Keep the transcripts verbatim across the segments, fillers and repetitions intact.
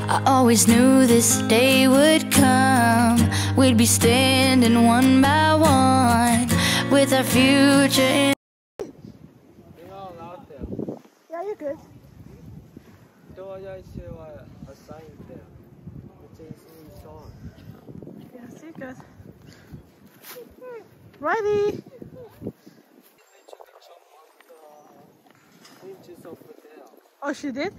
I always knew this day would come. We'd be standing one by one with our future in. You're all out there. Yeah, you're good. Då jag ser assigned there. It's easily song. Yes, you're good. Righty. Oh, she did?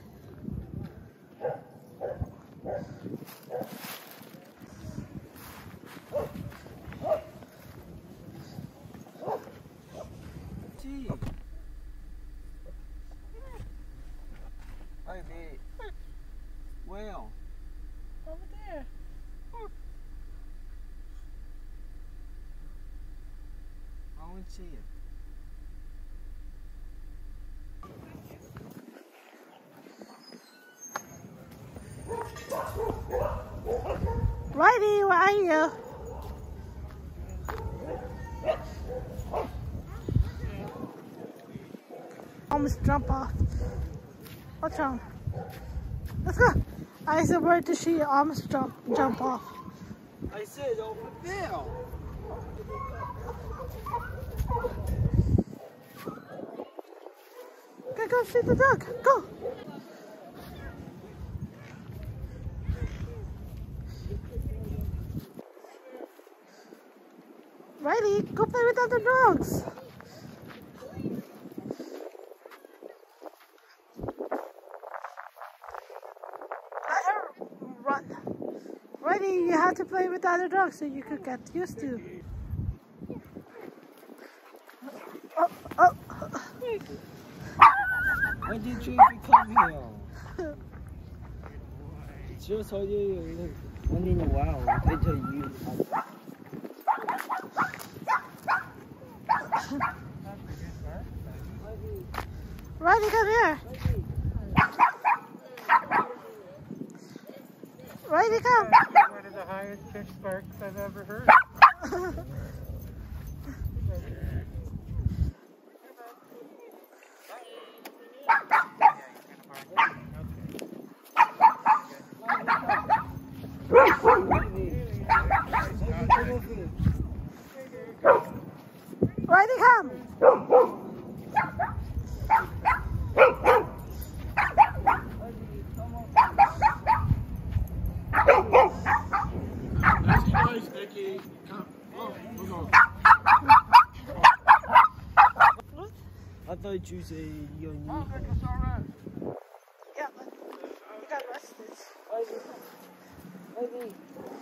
Gee. Ivy. Whale. Over there. I won't see it. Righty, where are you? Almost jump off. What's wrong? Let's go. I said, where did she almost jump jump off? I said over there. Go, go see the duck. Go. Riley, go play with other dogs. Let her run. Riley, you have to play with other dogs so you could get used to. Oh, oh. Why did you come here? It's just how you only in a while. I tell you. Riley, come here. Riley, come. One of the highest pitch sparks I've ever heard. Riley, come. That's nice, Nikki. Come. Oh, hold on. I thought you said you're new. Oh, Nick, it's all right. Yeah, but you got arrested. Ivy. Ivy.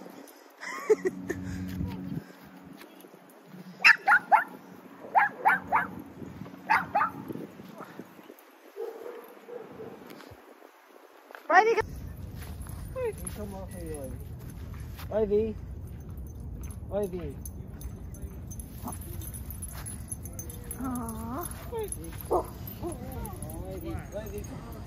Riley, come. You come off here, Ivy. Ivy. Aww. Ivy. Ivy. Ivy.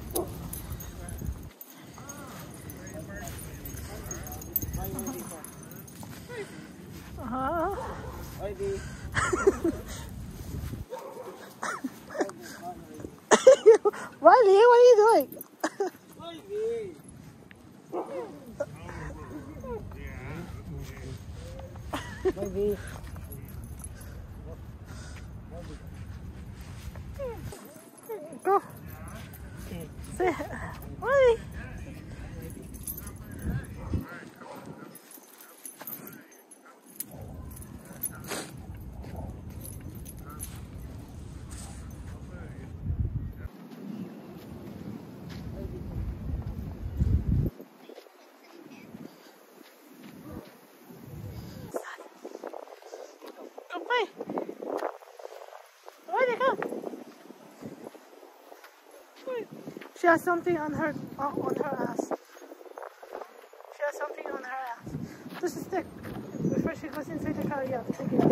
Uh-huh. Ivy. Riley, what are you doing? Ivy. Ivy. Go. Say, Riley. Go play. Riley, come. She has something on her uh, on her ass. She has something on her ass. Just a stick. Before she goes inside the car, you have to take it out.